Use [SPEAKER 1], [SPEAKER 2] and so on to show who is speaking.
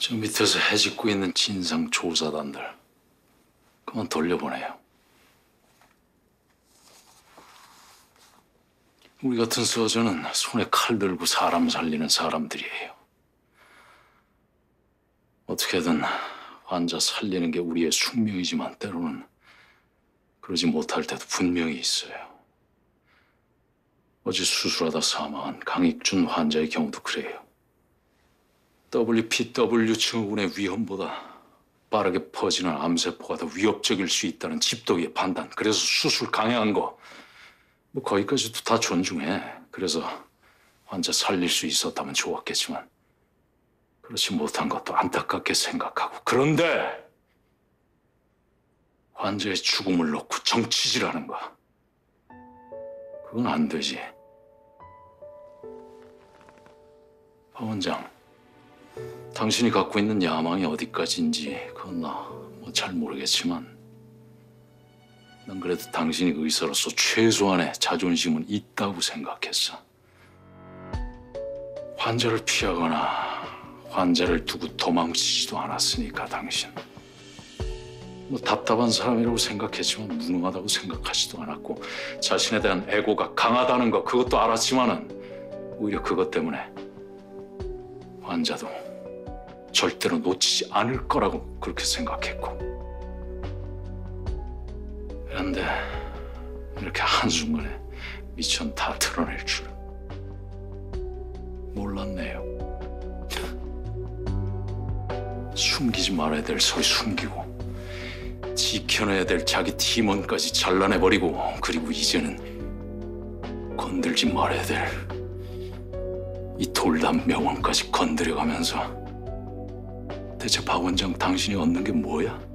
[SPEAKER 1] 저 밑에서 해집고 있는 진상 조사단들 그만 돌려보내요. 우리 같은 서저는 손에 칼 들고 사람 살리는 사람들이에요. 어떻게든 환자 살리는 게 우리의 숙명이지만 때로는 그러지 못할 때도 분명히 있어요. 어제 수술하다 사망한 강익준 환자의 경우도 그래요. WPW 증후군의 위험보다 빠르게 퍼지는 암세포가 더 위협적일 수 있다는 집도기의 판단. 그래서 수술 강행한 거. 뭐 거기까지도 다 존중해. 그래서 환자 살릴 수 있었다면 좋았겠지만 그렇지 못한 것도 안타깝게 생각하고. 그런데 환자의 죽음을 놓고 정치질하는 거. 그건 안 되지. 박 원장, 당신이 갖고 있는 야망이 어디까지인지 그건 나 뭐 잘 모르겠지만 난 그래도 당신이 의사로서 최소한의 자존심은 있다고 생각했어. 환자를 피하거나 환자를 두고 도망치지도 않았으니까 당신. 뭐 답답한 사람이라고 생각했지만 무능하다고 생각하지도 않았고 자신에 대한 애고가 강하다는 거 그것도 알았지만은 오히려 그것 때문에 환자도 절대로 놓치지 않을 거라고 그렇게 생각했고. 그런데 이렇게 한순간에 미천 다 드러낼 줄 몰랐네요. 숨기지 말아야 될 소리 숨기고 지켜내야 될 자기 팀원까지 잘라내버리고 그리고 이제는 건들지 말아야 될 이 돌담 명언까지 건드려가면서 대체 박 원장 당신이 얻는 게 뭐야?